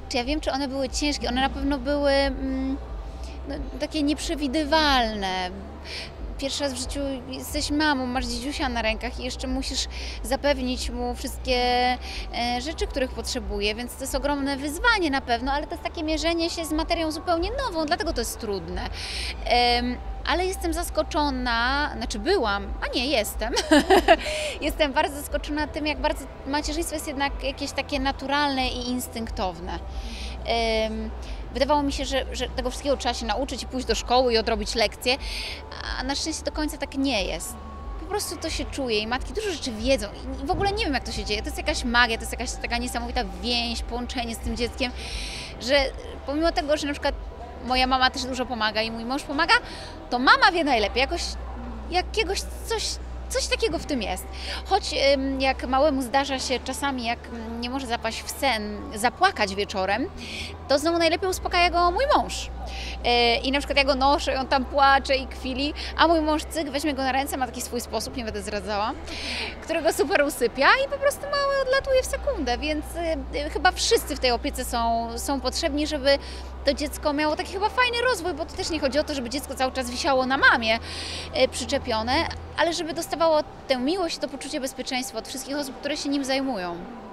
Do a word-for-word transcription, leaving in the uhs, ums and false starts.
Czy ja wiem, czy one były ciężkie? One na pewno były mm, no, takie nieprzewidywalne. Pierwszy raz w życiu jesteś mamą, masz dzidziusia na rękach i jeszcze musisz zapewnić mu wszystkie e, rzeczy, których potrzebuje, więc to jest ogromne wyzwanie na pewno, ale to jest takie mierzenie się z materią zupełnie nową, dlatego to jest trudne. Em, ale jestem zaskoczona, znaczy byłam, a nie, jestem. Jestem bardzo zaskoczona tym, jak bardzo macierzyństwo jest jednak jakieś takie naturalne i instynktowne. Em, Wydawało mi się, że, że tego wszystkiego trzeba się nauczyć i pójść do szkoły i odrobić lekcje, a na szczęście do końca tak nie jest. Po prostu to się czuje i matki dużo rzeczy wiedzą i w ogóle nie wiem, jak to się dzieje. To jest jakaś magia, to jest jakaś taka niesamowita więź, połączenie z tym dzieckiem, że pomimo tego, że na przykład moja mama też dużo pomaga i mój mąż pomaga, to mama wie najlepiej, jakoś jakiegoś coś Coś takiego w tym jest. Choć jak małemu zdarza się czasami, jak nie może zapaść w sen, zapłakać wieczorem, to znowu najlepiej uspokaja go mój mąż. I na przykład ja go noszę i on tam płacze i kwili, a mój mąż cyk, weźmie go na ręce, ma taki swój sposób, nie będę zdradzała, którego super usypia i po prostu mały odlatuje w sekundę, więc chyba wszyscy w tej opiece są, są potrzebni, żeby to dziecko miało taki chyba fajny rozwój, bo to też nie chodzi o to, żeby dziecko cały czas wisiało na mamie przyczepione, ale żeby dostawało tę miłość, to poczucie bezpieczeństwa od wszystkich osób, które się nim zajmują.